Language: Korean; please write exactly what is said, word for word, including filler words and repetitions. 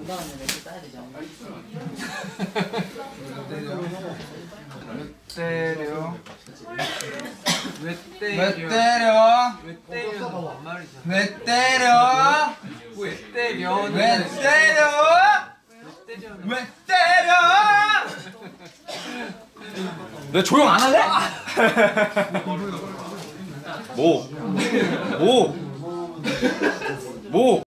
때려? 왜 왜 때려? 때려? 왜 때려? 뭔 말이지? 왜 때려? 왜 때려? 왜 때려? 왜 때려? 너 조용 안 할래? 뭐? 뭐? 뭐?